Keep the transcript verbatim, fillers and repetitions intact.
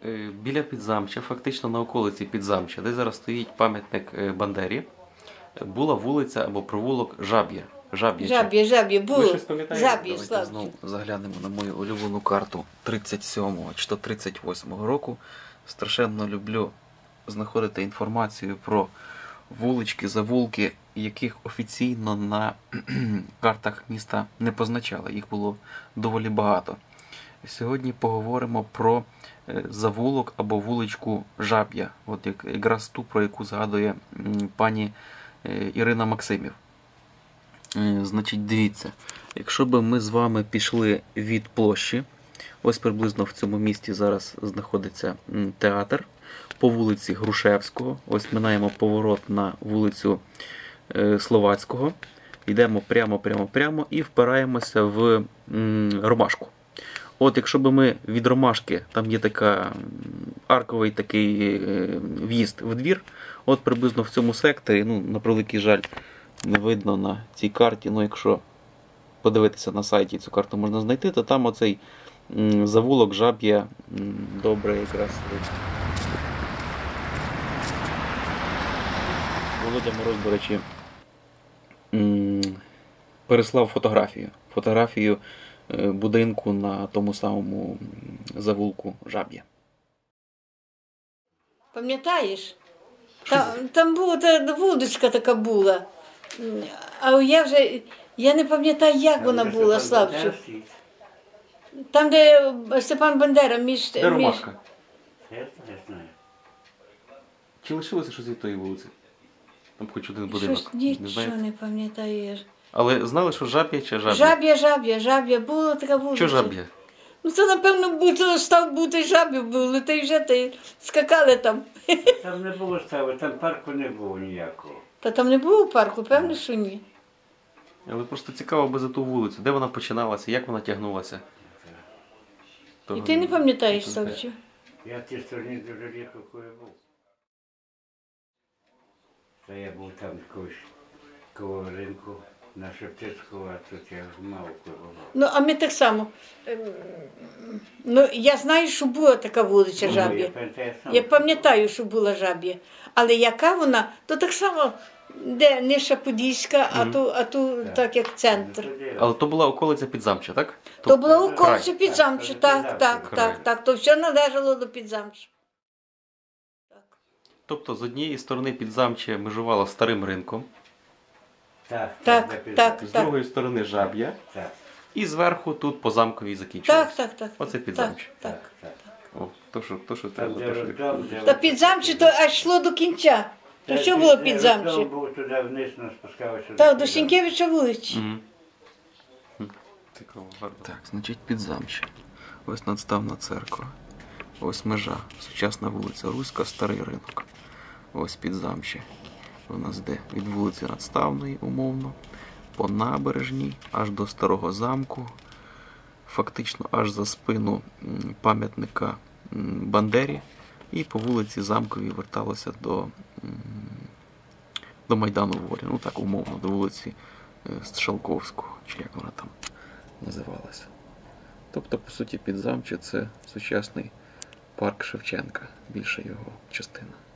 Біля Підзамча, фактично на околиці Підзамча, де зараз стоїть пам'ятник Бандері, була вулиця або провулок Жаб'я. Жаб'я, Жаб'я, Жаб'я, було. Ви щось пам'ятаєте? Жаб'я, Давайте знову заглянемо на мою улюблену карту тридцять сьомого чи то тридцять восьмого року. Страшенно люблю знаходити інформацію про вулички, завулки, яких офіційно на картах міста не позначали. Їх було доволі багато. Сьогодні поговоримо про завулок або вуличку Жаб'я. От якраз ту, про яку згадує пані Ірина Максимів. Значить, дивіться, якщо б ми з вами пішли від площі, ось приблизно в цьому місті зараз знаходиться театр, по вулиці Грушевського, ось минаємо поворот на вулицю Словацького, йдемо прямо-прямо-прямо і впираємося в Ромашку. От якщо б ми від Ромашки, там є така арковий такий в'їзд в двір, от приблизно в цьому секторі, ну, на превеликий жаль, не видно на цій карті, ну якщо подивитися на сайті, цю карту можна знайти, то там оцей завулок Жаб'я добре якраз видно. Володя Мороз, до речі, переслав фотографію. Фотографію будинку на тому самому завулку Жаб'я. Пам'ятаєш? Там, там була та вуличка така була. А я вже, я не пам'ятаю, як вона була, Славчик. Там, де Степан Бандера між... Де Ромашка? Я не знаю. Чи лишилося щось від тої вулиці? Там хоч один будинок. Щось нічого не, не пам'ятаєш. Але знали, що Жаб'я чи Жаб'я? Жаб'я, Жаб'я, Жаб'я, була така вулиця. Що Жаб'я? Ну це, напевно, був, став бути Жаб'я, були, та й вже ти скакали там. Там не було стави, там парку не було ніякого. Та там не було парку, певно, що ні. Але просто цікаво би за ту вулицю, де вона починалася, як вона тягнулася. І ти не пам'ятаєш, Славчик? Я в тій стороні дуже рідко коли був. Та я був там якось коло ринку на Шептицького, а тут я мало коли був. Ну, а ми так само. Ну, я знаю, що була така вулиця Жаб'я. Я пам'ятаю, що була Жаб'я. Але яка вона, то так само, де Ниша Подільська, а Мгм. то, а то так як центр. Але то була околиця Підзамча, так? То була край. околиця Підзамча, так, так, Край. так, так. То все належало до Підзамча. Так. Тобто з однієї сторони Підзамче межувало старим ринком, Так, Так, так, так. з другої сторони Жаб'я, так, і зверху тут по замковій закінчувалося. Так, так, так. Оце так, Підзамче. так. так, так. О, то, що, то, що Там, треба. де То, що... роддом, де Та Підзамче то аж йшло до кінця. То що було Підзамче? Роддом був туди вниз, нас спускалося. Так, до Сінкевича вулиці. Мгм. Хм, цікаво, гарно. Так, значить Підзамче. Ось надставна церква. Ось межа. Сучасна вулиця Руська, старий ринок. Ось Підзамче. У нас де від вулиці Надставної, умовно, по набережній, аж до Старого замку. Фактично аж за спину пам'ятника Бандері. І по вулиці Замковій верталося до, до Майдану Волі. Ну так, умовно, до вулиці Шалковського, чи як вона там називалася. Тобто, по суті, Підзамче – це сучасний парк Шевченка, більша його частина.